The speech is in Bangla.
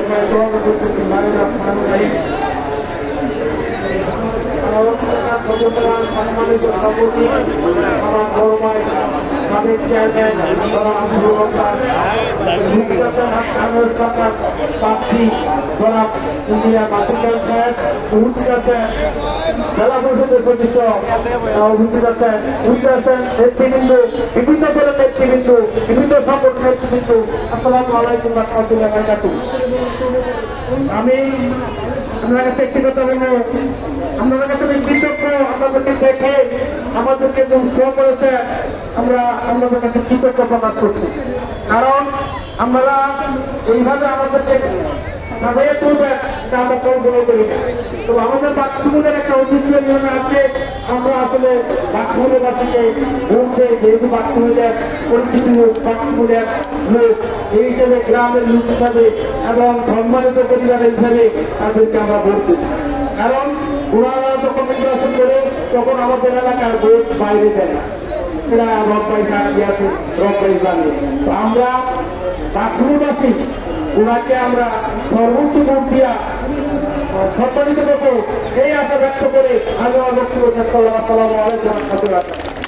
সম্মানিত সভাপতি আমার বড় ভাই সাবেক চেয়ারম্যান প্রার্থী জনাব ইন্ডিয়া মাসুদ সাহেব জেলা পরিষদের সদস্য নেতৃবৃন্দ, বিভিন্ন দলের নেতৃবৃন্দ, বিভিন্ন সংগঠনের নেতৃবৃন্দ, আসসালামু আলাইকুম ওয়া রাহমাতুল্লাহি ওয়া বারাকাতুহু। আমি আপনার কাছে একটি কথা বলবো, আপনাদের কাছে কৃতজ্ঞ, আপনাদেরকে দেখে আমাদেরকে যে উৎসাহ করেছে আমরা আপনাদের কাছে কৃতজ্ঞ প্রকাশ করছি। কারণ আমরা এইভাবে আমাদেরকে সাজাইয়ে তুলবেন তা আমরা কল্পনা করি না। তো আমাদের বাক্যগুলোর একটা ঐতিহ্য নিয়মে আছে, আমরা আসলে বাক্যগুলোবাসীকে বলতে যেহেতু বাক্যগুলের পরিচিতি লোক, বাক্যগুলের লোক এই হিসেবে গ্রামের লোক হিসাবে এবং সম্মানিত পরিবারের হিসাবে তাদেরকে আমরা বলছি। কারণ ওনারা যখন নির্বাচন করে তখন আমাদের এলাকার ভোট বাইরে দেয় না, এরা রব্বাই আছে রব্বাই জানে। তো আমরা বাক্যবাসী ওনাকে আমরা সর্বোচ্চ ভোট দিয়া সম্মানিত করবো এই আশা ব্যক্ত করে আমি আমার বক্তব্য শেষ করলাম। আসসালামু আলাইকুম।